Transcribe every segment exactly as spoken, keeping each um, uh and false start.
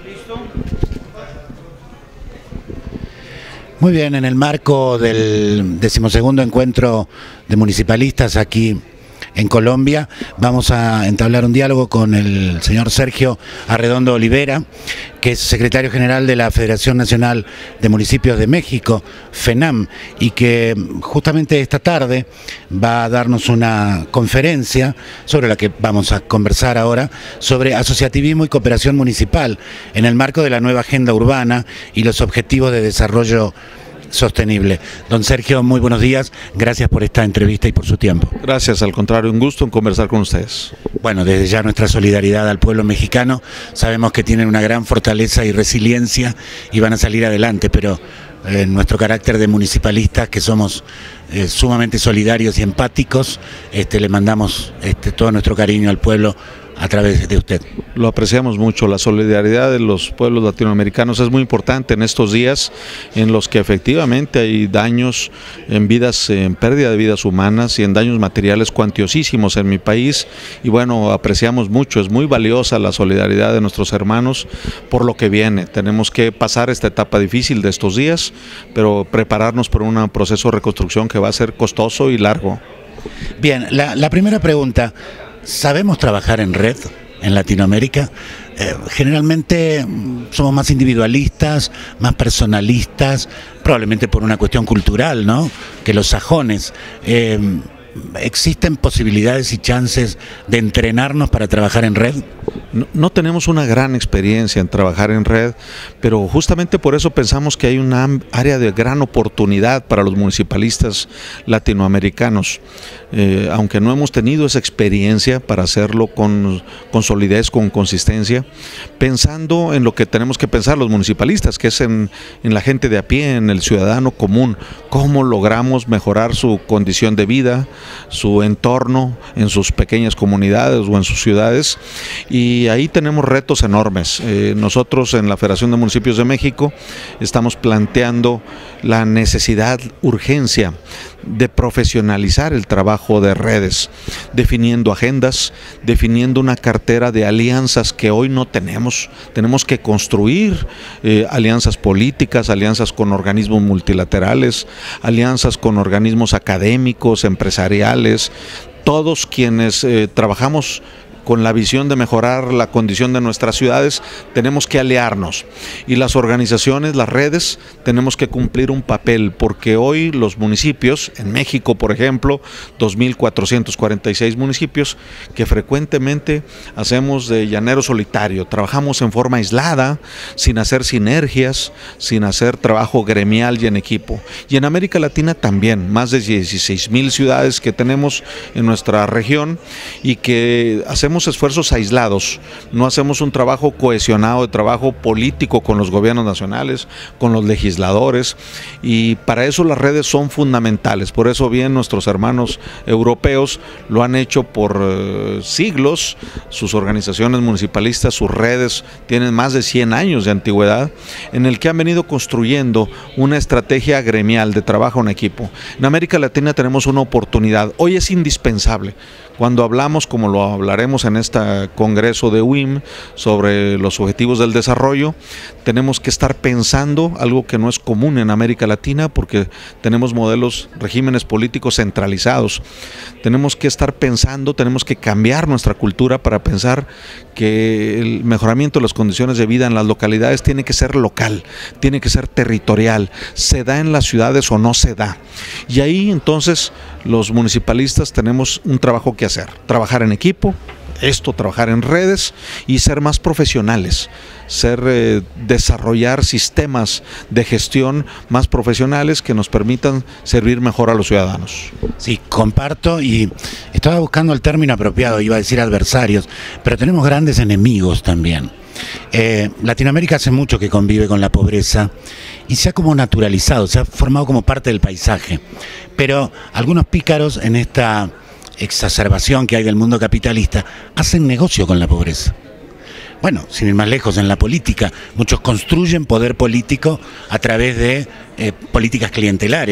Muy bien, en el marco del decimosegundo encuentro de municipalistas aquí en Colombia, vamos a entablar un diálogo con el señor Sergio Arredondo Olivera, que es secretario general de la Federación Nacional de Municipios de México, FENAM, y que justamente esta tarde va a darnos una conferencia sobre la que vamos a conversar ahora, sobre asociativismo y cooperación municipal en el marco de la nueva agenda urbana y los objetivos de desarrollo sostenible. Don Sergio, muy buenos días, gracias por esta entrevista y por su tiempo. Gracias, al contrario, un gusto en conversar con ustedes. Bueno, desde ya nuestra solidaridad al pueblo mexicano, sabemos que tienen una gran fortaleza y resiliencia y van a salir adelante, pero eh, nuestro carácter de municipalistas, que somos eh, sumamente solidarios y empáticos, este, le mandamos este, todo nuestro cariño al pueblo a través de usted. Lo apreciamos mucho, la solidaridad de los pueblos latinoamericanos es muy importante en estos días en los que efectivamente hay daños en vidas, en pérdida de vidas humanas y en daños materiales cuantiosísimos en mi país, y bueno, apreciamos mucho, es muy valiosa la solidaridad de nuestros hermanos por lo que viene. Tenemos que pasar esta etapa difícil de estos días, pero prepararnos por un proceso de reconstrucción que va a ser costoso y largo. Bien, la, la primera pregunta: ¿sabemos trabajar en red en Latinoamérica? Eh, generalmente somos más individualistas, más personalistas, probablemente por una cuestión cultural, ¿no?, que los sajones. Eh, ¿Existen posibilidades y chances de entrenarnos para trabajar en red? No, no tenemos una gran experiencia en trabajar en red, pero justamente por eso pensamos que hay una área de gran oportunidad para los municipalistas latinoamericanos. Eh, aunque no hemos tenido esa experiencia para hacerlo con, con solidez, con consistencia, pensando en lo que tenemos que pensar los municipalistas, que es en, en la gente de a pie, en el ciudadano común, cómo logramos mejorar su condición de vida, su entorno en sus pequeñas comunidades o en sus ciudades, y ahí tenemos retos enormes. Eh, nosotros en la Federación de Municipios de México estamos planteando la necesidad, urgencia de profesionalizar el trabajo de redes, definiendo agendas, definiendo una cartera de alianzas que hoy no tenemos. Tenemos que construir eh, alianzas políticas, alianzas con organismos multilaterales, alianzas con organismos académicos, empresariales, todos quienes eh, trabajamos con la visión de mejorar la condición de nuestras ciudades, tenemos que aliarnos, y las organizaciones, las redes, tenemos que cumplir un papel, porque hoy los municipios, en México por ejemplo, dos mil cuatrocientos cuarenta y seis municipios, que frecuentemente hacemos de llanero solitario, trabajamos en forma aislada, sin hacer sinergias, sin hacer trabajo gremial y en equipo. Y en América Latina también, más de dieciséis mil ciudades que tenemos en nuestra región, y que hacemos esfuerzos aislados, no hacemos un trabajo cohesionado de trabajo político con los gobiernos nacionales, con los legisladores, y para eso las redes son fundamentales. Por eso bien nuestros hermanos europeos lo han hecho por eh, siglos, sus organizaciones municipalistas, sus redes tienen más de cien años de antigüedad, en el que han venido construyendo una estrategia gremial de trabajo en equipo. En América Latina tenemos una oportunidad, hoy es indispensable. Cuando hablamos, como lo hablaremos en este congreso de U I M, sobre los objetivos del desarrollo, tenemos que estar pensando algo que no es común en América Latina, porque tenemos modelos, regímenes políticos centralizados. Tenemos que estar pensando, tenemos que cambiar nuestra cultura para pensar que el mejoramiento de las condiciones de vida en las localidades tiene que ser local, tiene que ser territorial, se da en las ciudades o no se da. Y ahí entonces los municipalistas tenemos un trabajo que hacer, trabajar en equipo, esto, trabajar en redes y ser más profesionales, ser eh, desarrollar sistemas de gestión más profesionales que nos permitan servir mejor a los ciudadanos. Sí, comparto, y estaba buscando el término apropiado, iba a decir adversarios, pero tenemos grandes enemigos también. Eh, Latinoamérica hace mucho que convive con la pobreza y se ha como naturalizado, se ha formado como parte del paisaje, pero algunos pícaros en esta exacerbación que hay del mundo capitalista hacen negocio con la pobreza. Bueno, sin ir más lejos, en la política, muchos construyen poder político a través de eh, políticas clientelares.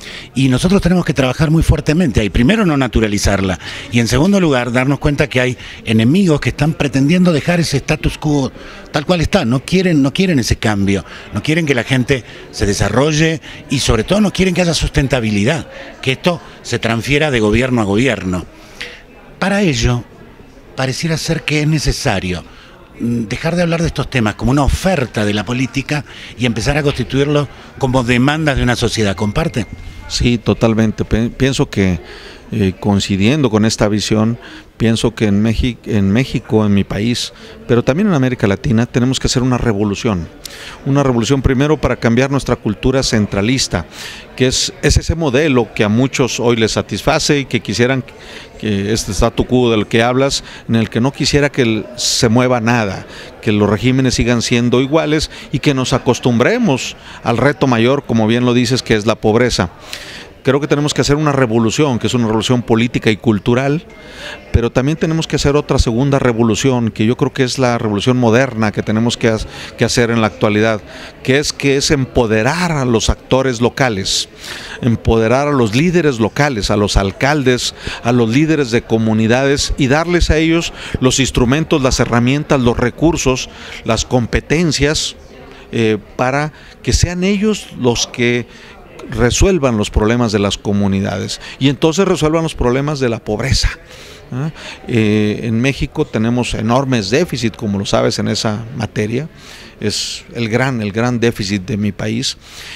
Y nosotros tenemos que trabajar muy fuertemente ahí. Primero, no naturalizarla. Y en segundo lugar, darnos cuenta que hay enemigos que están pretendiendo dejar ese status quo tal cual está. No quieren, no quieren ese cambio. No quieren que la gente se desarrolle y sobre todo no quieren que haya sustentabilidad. Que esto se transfiera de gobierno a gobierno. Para ello, pareciera ser que es necesario dejar de hablar de estos temas como una oferta de la política y empezar a constituirlos como demandas de una sociedad. ¿Comparte? Sí, totalmente. Pienso que eh, coincidiendo con esta visión, pienso que en México, en México, en mi país, pero también en América Latina, tenemos que hacer una revolución. Una revolución primero para cambiar nuestra cultura centralista, que es, es ese modelo que a muchos hoy les satisface y que quisieran que este statu quo del que hablas, en el que no quisiera que se mueva nada, que los regímenes sigan siendo iguales y que nos acostumbremos al reto mayor, como bien lo dices, que es la pobreza. Creo que tenemos que hacer una revolución, que es una revolución política y cultural, pero también tenemos que hacer otra segunda revolución, que yo creo que es la revolución moderna que tenemos que, que hacer en la actualidad, que es, que es empoderar a los actores locales, empoderar a los líderes locales, a los alcaldes, a los líderes de comunidades y darles a ellos los instrumentos, las herramientas, los recursos, las competencias eh, para que sean ellos los que resuelvan los problemas de las comunidades y entonces resuelvan los problemas de la pobreza. ¿Ah? Eh, en México tenemos enormes déficits, como lo sabes, en esa materia. Es el gran, el gran déficit de mi país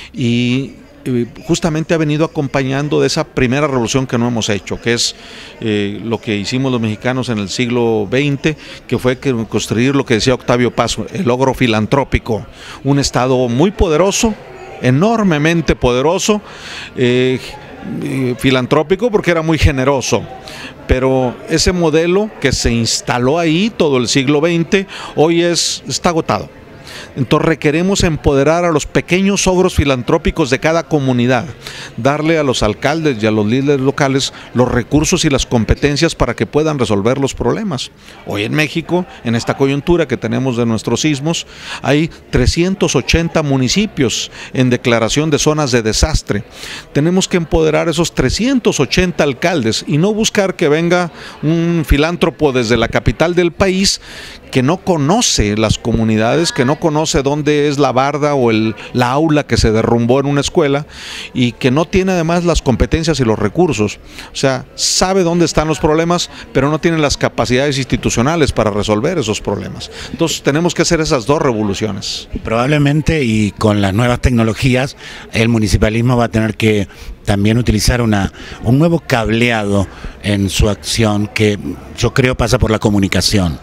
y eh, justamente ha venido acompañando de esa primera revolución que no hemos hecho, que es eh, lo que hicimos los mexicanos en el siglo veinte, que fue que construir lo que decía Octavio Paz, el logro filantrópico, un Estado muy poderoso, enormemente poderoso, eh, eh, filantrópico porque era muy generoso, pero ese modelo que se instaló ahí todo el siglo veinte hoy es, está agotado. Entonces requeremos empoderar a los pequeños ogros filantrópicos de cada comunidad, darle a los alcaldes y a los líderes locales los recursos y las competencias para que puedan resolver los problemas. Hoy en México, en esta coyuntura que tenemos de nuestros sismos, hay trescientos ochenta municipios en declaración de zonas de desastre. Tenemos que empoderar a esos trescientos ochenta alcaldes y no buscar que venga un filántropo desde la capital del país que no conoce las comunidades, que no conoce dónde es la barda o el, la aula que se derrumbó en una escuela y que no tiene además las competencias y los recursos. O sea, sabe dónde están los problemas, pero no tiene las capacidades institucionales para resolver esos problemas. Entonces tenemos que hacer esas dos revoluciones. Probablemente, y con las nuevas tecnologías, el municipalismo va a tener que también utilizar una, un nuevo cableado en su acción que yo creo pasa por la comunicación.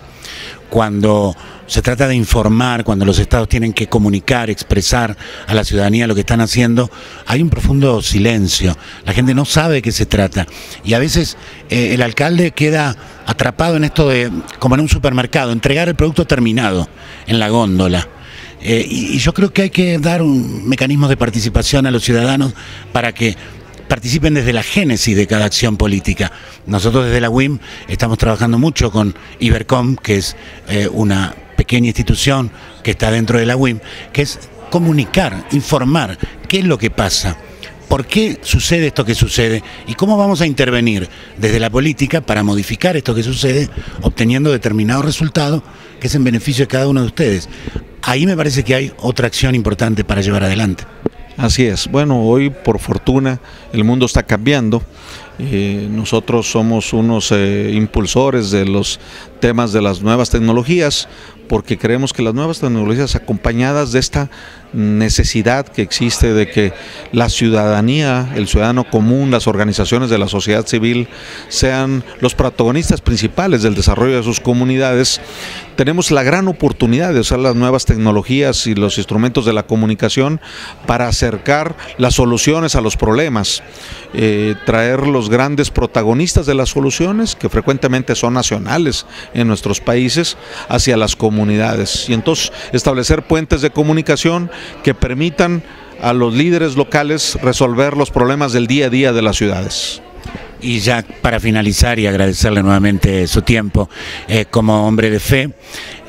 Cuando se trata de informar, cuando los estados tienen que comunicar, expresar a la ciudadanía lo que están haciendo, hay un profundo silencio. La gente no sabe de qué se trata. Y a veces eh, el alcalde queda atrapado en esto de, como en un supermercado, entregar el producto terminado en la góndola. Eh, y, y yo creo que hay que dar un mecanismo de participación a los ciudadanos para que participen desde la génesis de cada acción política. Nosotros desde la U I M estamos trabajando mucho con Ibercom, que es eh, una pequeña institución que está dentro de la U I M, que es comunicar, informar qué es lo que pasa, por qué sucede esto que sucede y cómo vamos a intervenir desde la política para modificar esto que sucede, obteniendo determinados resultados que es en beneficio de cada uno de ustedes. Ahí me parece que hay otra acción importante para llevar adelante. Así es. Bueno, hoy por fortuna el mundo está cambiando. Eh, nosotros somos unos eh, impulsores de los temas de las nuevas tecnologías, porque creemos que las nuevas tecnologías, acompañadas de esta necesidad que existe de que la ciudadanía, el ciudadano común, las organizaciones de la sociedad civil sean los protagonistas principales del desarrollo de sus comunidades, tenemos la gran oportunidad de usar las nuevas tecnologías y los instrumentos de la comunicación para acercar las soluciones a los problemas, eh, traer los grandes protagonistas de las soluciones, que frecuentemente son nacionales en nuestros países, hacia las comunidades, y entonces establecer puentes de comunicación que permitan a los líderes locales resolver los problemas del día a día de las ciudades. Y ya para finalizar y agradecerle nuevamente su tiempo, eh, como hombre de fe,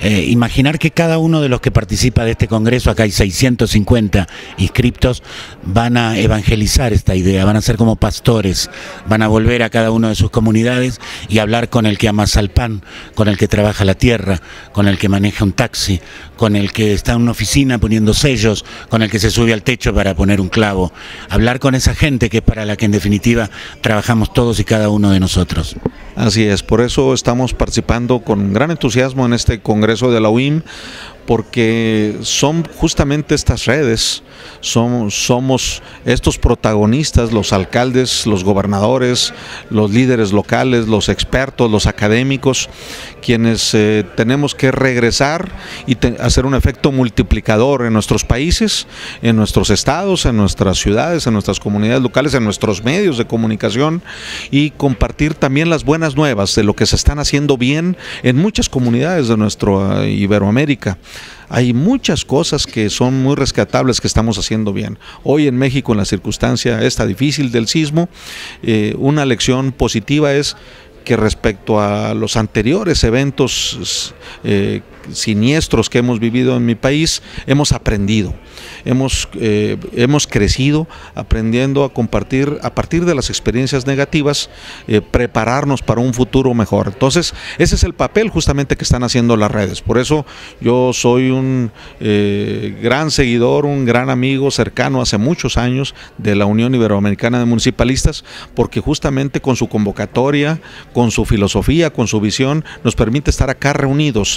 eh, imaginar que cada uno de los que participa de este congreso, acá hay seiscientos cincuenta inscriptos, van a evangelizar esta idea, van a ser como pastores, van a volver a cada una de sus comunidades y hablar con el que amasa el pan, con el que trabaja la tierra, con el que maneja un taxi, con el que está en una oficina poniendo sellos, con el que se sube al techo para poner un clavo, hablar con esa gente que es para la que en definitiva trabajamos todos y cada uno de nosotros. Así es, por eso estamos participando con gran entusiasmo en este congreso de la U I M, porque son justamente estas redes, somos, somos estos protagonistas, los alcaldes, los gobernadores, los líderes locales, los expertos, los académicos, quienes eh, tenemos que regresar y te, hacer un efecto multiplicador en nuestros países, en nuestros estados, en nuestras ciudades, en nuestras comunidades locales, en nuestros medios de comunicación, y compartir también las buenas nuevas de lo que se están haciendo bien en muchas comunidades de nuestra Iberoamérica. Hay muchas cosas que son muy rescatables que estamos haciendo bien. Hoy en México, en la circunstancia esta difícil del sismo, eh, una lección positiva es que respecto a los anteriores eventos eh, siniestros que hemos vivido en mi país, hemos aprendido, hemos, eh, hemos crecido aprendiendo a compartir a partir de las experiencias negativas, eh, prepararnos para un futuro mejor. Entonces, ese es el papel justamente que están haciendo las redes. Por eso yo soy un eh, gran seguidor, un gran amigo cercano hace muchos años de la Unión Iberoamericana de Municipalistas, porque justamente con su convocatoria, con su filosofía, con su visión, nos permite estar acá reunidos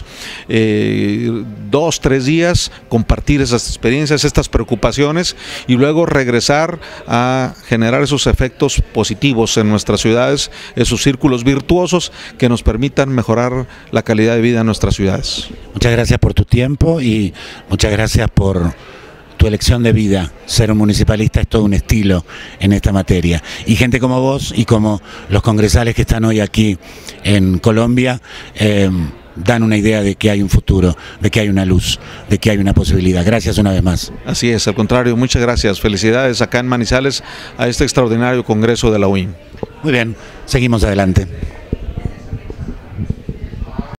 eh, dos, tres días, compartir esas experiencias, estas preocupaciones, y luego regresar a generar esos efectos positivos en nuestras ciudades, esos círculos virtuosos que nos permitan mejorar la calidad de vida en nuestras ciudades. Muchas gracias por tu tiempo y muchas gracias por tu elección de vida. Ser un municipalista es todo un estilo en esta materia. Y gente como vos y como los congresales que están hoy aquí en Colombia, eh, dan una idea de que hay un futuro, de que hay una luz, de que hay una posibilidad. Gracias una vez más. Así es, al contrario, muchas gracias. Felicidades acá en Manizales a este extraordinario congreso de la U I M. Muy bien, seguimos adelante.